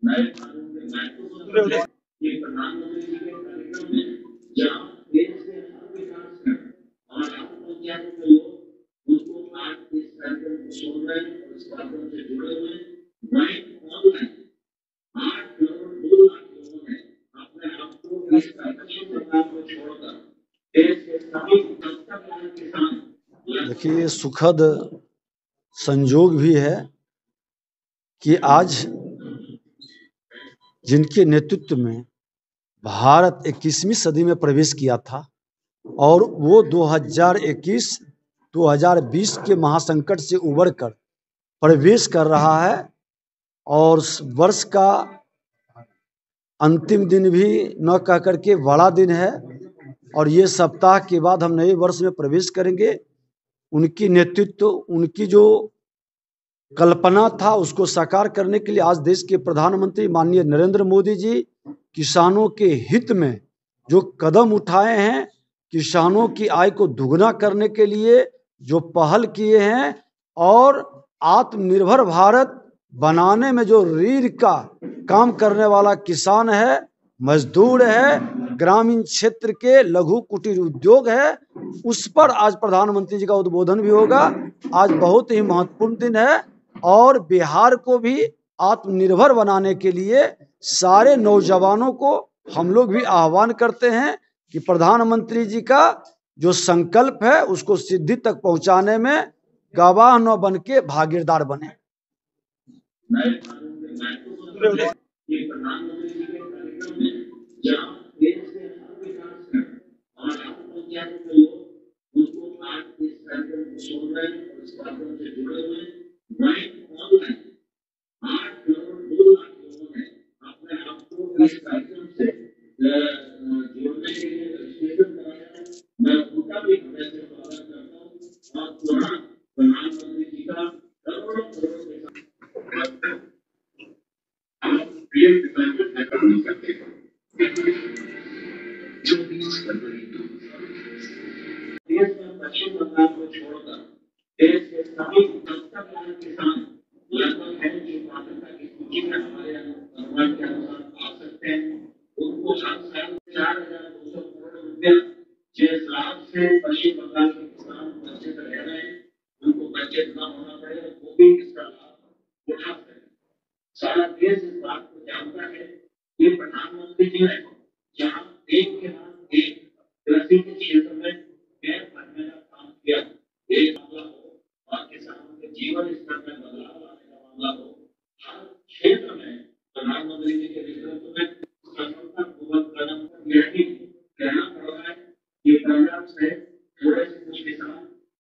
नए कानून के महत्व को ये प्रधानमंत्री जी के कार्यक्रम में जहाँ देश के हर विकास कर और हर पंचायत के लोग उनको आज इस कार्यक्रम को सुन रहे हैं और इस कार्यक्रम से जुड़े हुए हैं। वहीं ऑनलाइन 8 करोड़ 2 लाख लोगों ने अपने आप को इस पश्चिम बंगाल को छोड़कर देश के सभी 70 करोड़ किसान। देखिए, सुखद संजोग भी है कि आज जिनके नेतृत्व में भारत 21वीं सदी में प्रवेश किया था और वो 2021-2020 के महासंकट से उबरकर प्रवेश कर रहा है और वर्ष का अंतिम दिन भी न कह करके बड़ा दिन है और ये सप्ताह के बाद हम नए वर्ष में प्रवेश करेंगे। उनकी नेतृत्व, उनकी जो कल्पना था उसको साकार करने के लिए आज देश के प्रधानमंत्री माननीय नरेंद्र मोदी जी किसानों के हित में जो कदम उठाए हैं, किसानों की आय को दुगना करने के लिए जो पहल किए हैं और आत्मनिर्भर भारत बनाने में जो रीढ़ का काम करने वाला किसान है, मजदूर है, ग्रामीण क्षेत्र के लघु कुटीर उद्योग है, उस पर आज प्रधानमंत्री जी का उद्बोधन भी होगा। आज बहुत ही महत्वपूर्ण दिन है और बिहार को भी आत्मनिर्भर बनाने के लिए सारे नौजवानों को हम लोग भी आह्वान करते हैं कि प्रधानमंत्री जी का जो संकल्प है उसको सिद्धि तक पहुंचाने में गवाह न बन के भागीदार बने। इस कार्यक्रम से जोड़ने के लिए रजिस्ट्रेशन कराया। मैं उनका भी हृदय से स्वागत करता हूँ और पुनः प्रधानमंत्री जी का करोड़ों करोड़ के साथ आप पीएम किसान योजना का नहीं करते हैं। 24 फरवरी 2020 देश में पश्चिम बंगाल को छोड़कर देश के सभी 70 करोड़ किसान लगभग है जो पात्रता की सूची में हमारे अनुमान के अनुसार आ सकते हैं। उनको हर साल 4,200 करोड़ रुपया जिस लाभ से पश्चिम बंगाल के किसान वंचित रह रहे हैं, उनको वंचित न होना पड़े और वो भी इसका लाभ उठा सके। सारा देश इस बात को जानता है कि प्रधानमंत्री जी ने जहाँ एक के बाद एक कृषि के क्षेत्र में गैर का काम किया, एक मामला हो और किसानों के जीवन स्तर में बदलाव लाने का मामला हो, हर क्षेत्र में प्रधानमंत्री जी के नेतृत्व में सफलतापूर्वक कदम यह भी कहना पड़ रहा है कि पंजाब से थोड़े से कुछ किसान